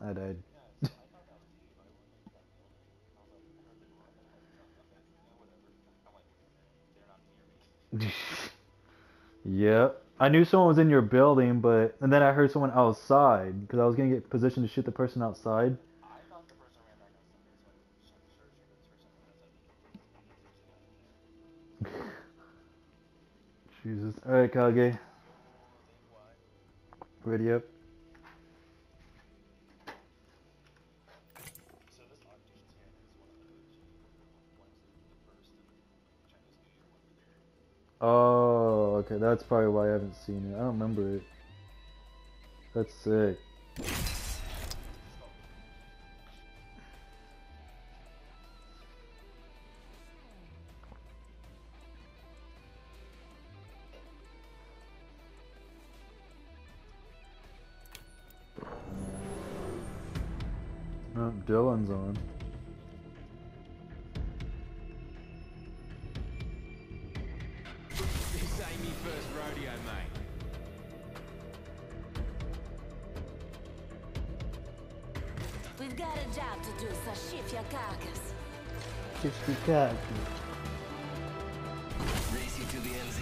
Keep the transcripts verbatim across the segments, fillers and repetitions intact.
I died. Yep. I knew someone was in your building, but and then I heard someone outside because I was gonna get positioned to shoot the person outside. Jesus. All right, Kage. Ready up. Oh, okay. That's probably why I haven't seen it. I don't remember it. That's sick. Oh, Dylan's on. This ain't me first rodeo, mate. We've got a job to do, so shift your carcass. Shift your carcass. Race you to the L Z.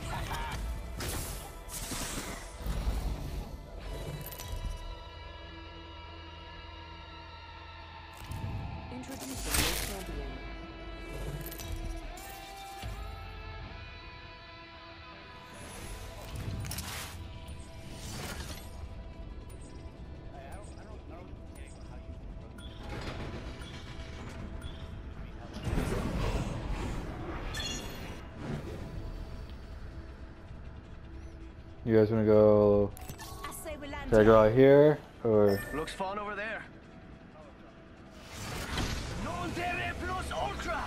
Introducing the champion. You guys wanna go? Should I go out here or? Looks fun over there. Non terre plus ultra.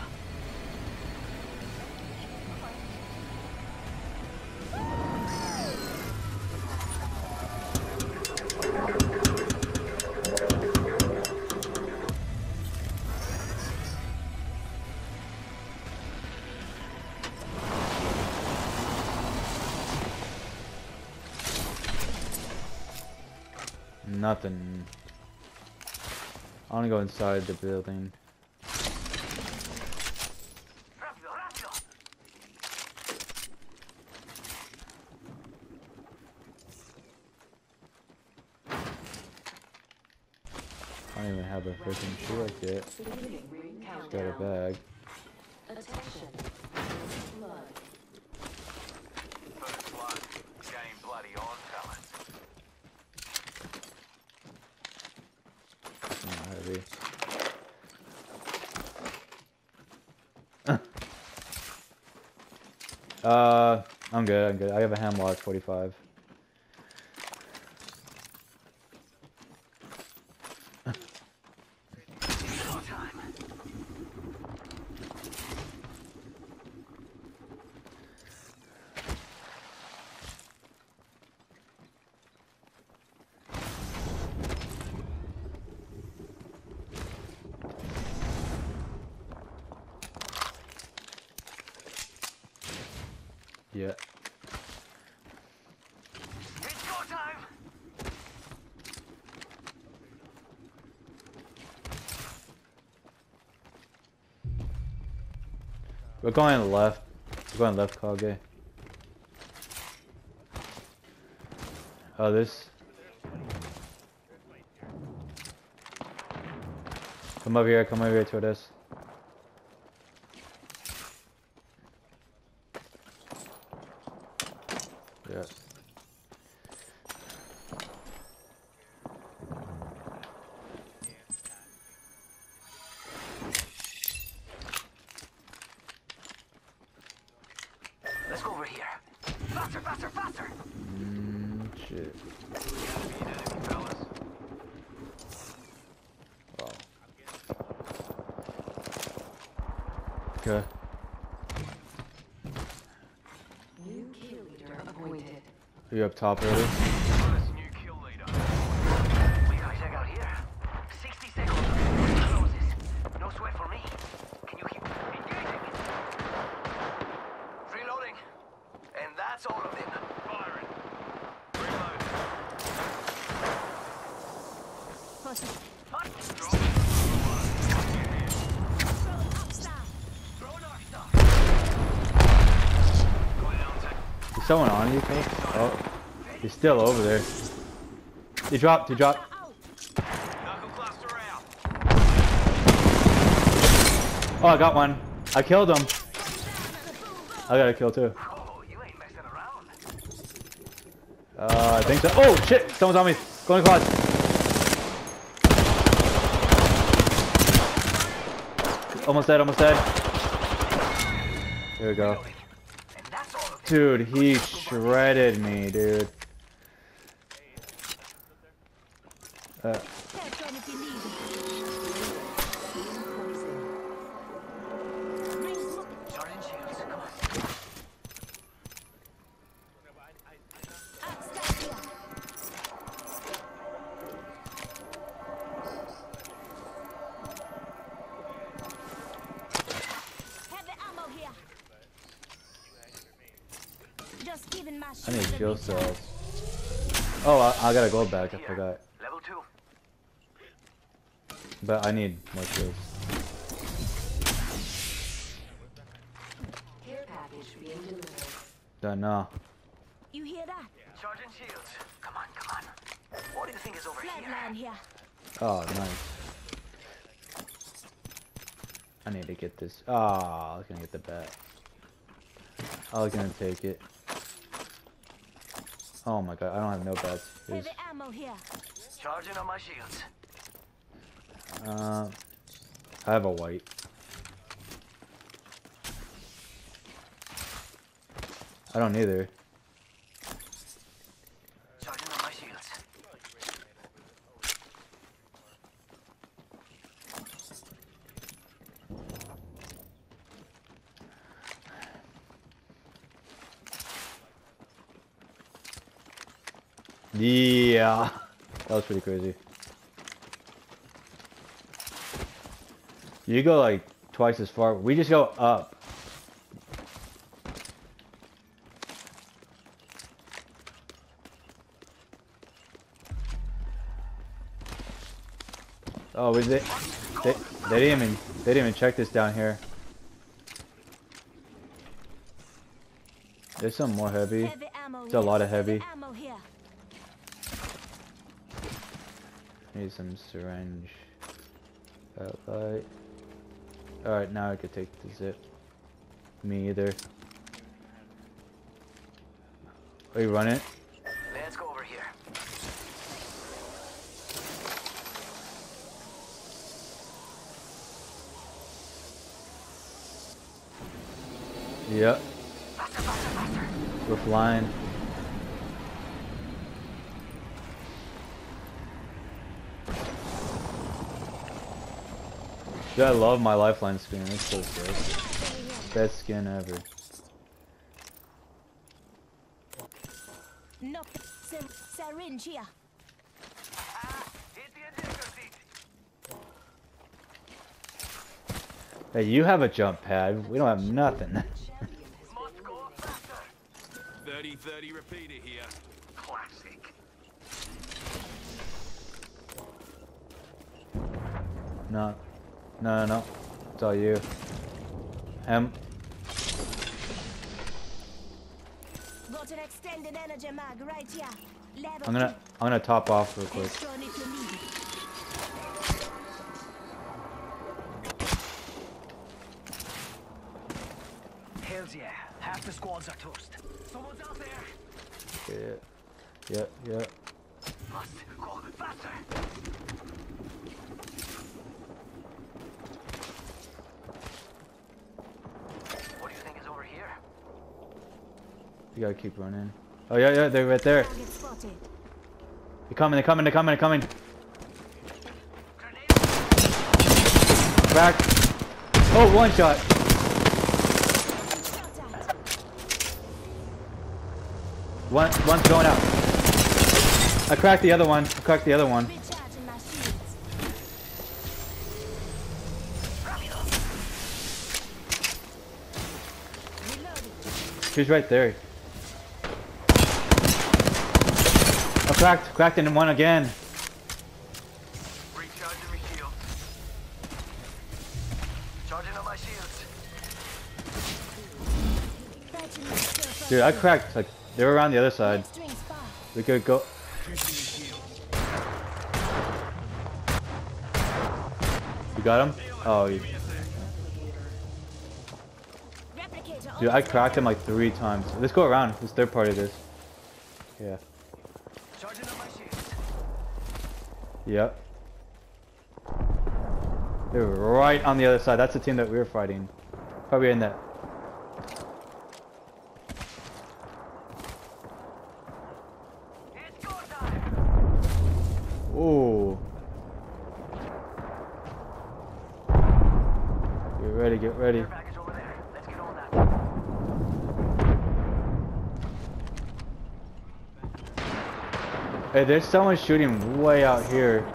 Nothing. I wanna go inside the building. I don't even have a freaking shield yet. Just got a bag. Attention. Blood. First blood. Game bloody on, fellas. Not heavy. uh, I'm good. I'm good. I have a Hemlock forty-five. Yeah. It's go time. We're going left. We're going left, Kage. Oh, this. Come over here. Come over here toward us. Yeah. Let's go over here. Faster, faster, faster. Mm, shit. Wow. Okay. New kill leader appointed. Are you up top already? New kill leader. We gotta check out here. sixty seconds. Closes. No sweat for me. Can you keep engaging? Reloading. And that's all of them. Firing. Reload. spotted. Hot. Throw Throwing up star. throw an arc star. Going down to Is someone on, you think? Oh, he's still over there. He dropped, he dropped. Out. knuckle cluster out. Oh, I got one. I killed him. I got a kill too. Oh, you ain't messing around. Uh, I think so. Oh, shit! Someone's on me. Going across. Almost dead, almost dead. There we go. And that's all of it. Dude, he shredded me, dude. Uh, Catch one if you need it. Bring smoke. Charging shields. Come on. Up star here. Heavy ammo here. Just giving my I shield need a kill recharge. cells. Oh, I, I gotta go back. I forgot. Level two. But I need more kills. Care package being delivered. Don't know. You hear that? Charging shields. Come on, come on. What do you think is over here? Flatline here. Oh, nice. I need to get this. Oh, I was gonna get the bat. I was gonna take it. Oh my god, I don't have no bats. Here's, Heavy ammo here. Charging on my shields. uh, I have a white. I don't either. Charging on my shields. Yeah, that was pretty crazy. You go like twice as far. We just go up. Oh, was it? They, they didn't even they didn't even check this down here. There's some more heavy. Heavy ammo It's a here. lot of heavy. ammo here. Need some syringe. Uh, light. Alright, now I could take the zip. Me either. Are you running? Let's go over here. Yep. Faster, faster, faster. We're flying. Dude, I love my lifeline skin. It's so sick. Best skin ever. No, Sy- syringe here. Ah, hit the ejector seat. Hey, you have a jump pad. We don't have nothing. Must go up faster. thirty thirty repeater here. Classic. No. No, no, no. It's all you. Um, Got an extended energy mag right here. Level I'm gonna, I'm gonna top off real two. quick. Extra if you need it. Hells yeah. Half the squads are toast. Someone's out there. Yeah, yeah, yeah. Must go faster. What do you think is over here? You gotta keep running. Oh yeah, yeah, they're right there. Target spotted. They're coming, they're coming, they're coming, they're coming. Grenade. Crack. Oh, one shot. Shot at. One, one's going out. I cracked the other one. I cracked the other one. Recharging my shields. Reloading. She's right there. I cracked, cracked in one again. Charging on my shields. Patching myself Dude, I up. cracked. Like they were around the other side. Next ring spot. We could go. You got him? Oh, you. Replicator Dude, I almost cracked him ready. like three times. Let's go around. This third party this. Yeah. Charging on my shields. Yep. They were right on the other side. That's the team that we were fighting. Probably in that. It's go time. Ooh. Get ready, get ready. Care package over there. Let's get on that. Hey, there's someone shooting way out here.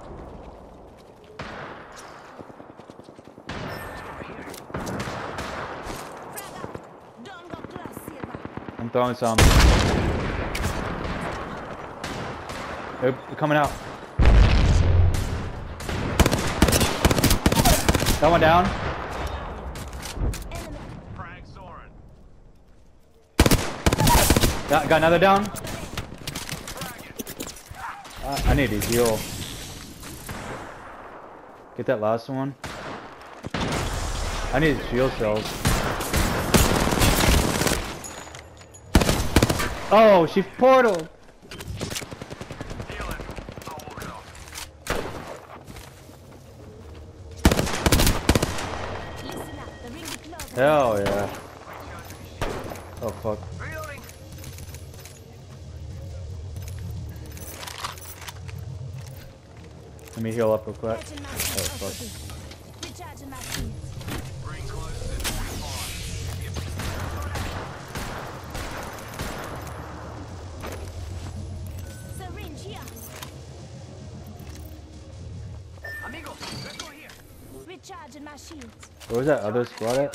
Frag out. Don't go close, Silva. I'm throwing some. They're coming out. That one down. Enemy. Frag Soren. Got, got another down. I, I need to heal. Get that last one. I need shield cells. Oh, she portaled. Healing. I'll walk it off. Listen up. The ring is close. Hell yeah. Oh fuck. Reloading. Let me heal up real quick. Patching my Oh shield. fuck. Recharging my shield. Bring close to forty-five. Syringe here. Amigos, let's go here. Recharging my shields. Where was that other squad at?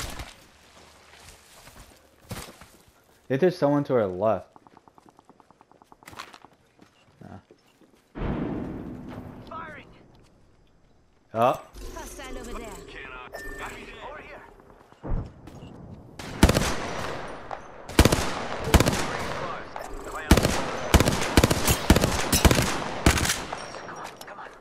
I think there's someone to our left. Nah. Firing. Oh, Hostile over there. Cannot. Over here. Come on, come on.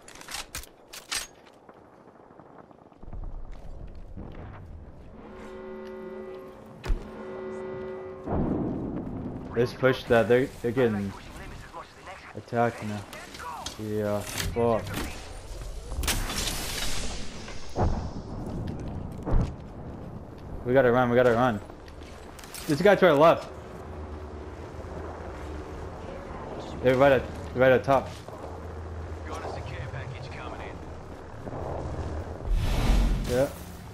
let's push that. They're they're getting Pushing limits as much as the next. attacked now. Let's go. Yeah. Fuck. We gotta run. We gotta run. There's a guy to our left. They're right at right at top. Got us a care package coming in. Yeah.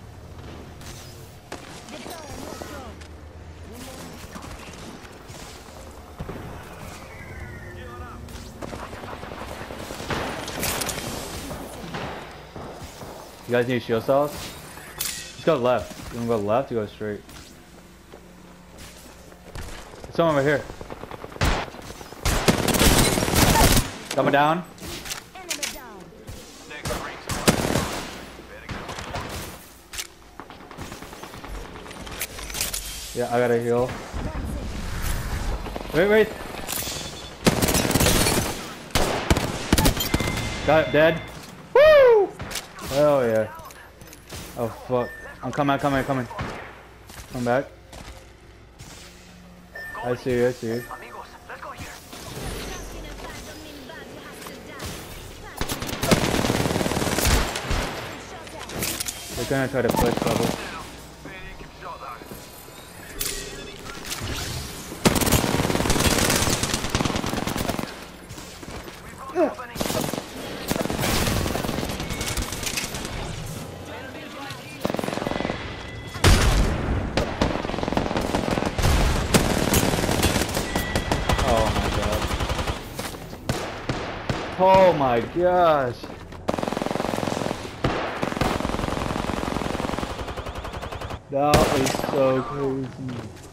Deploying no throw. Healing up. You guys need shield cells? Let's go left. You wanna go left? You go straight. There's someone over here. Coming down. Enemy down. Next ring's away. Better go. Yeah, I gotta heal. One second. Wait, wait. Got it, dead. Woo! Hell yeah. Oh fuck. I'm coming, I'm coming, I'm coming. Come back. I see you, I see you. Amigos, let's go here. Trusting a phantom mean bad you have to die. Shut down. They're gonna try to push bubble. Very good shot, though. We've got company. Oh my gosh. That is so crazy.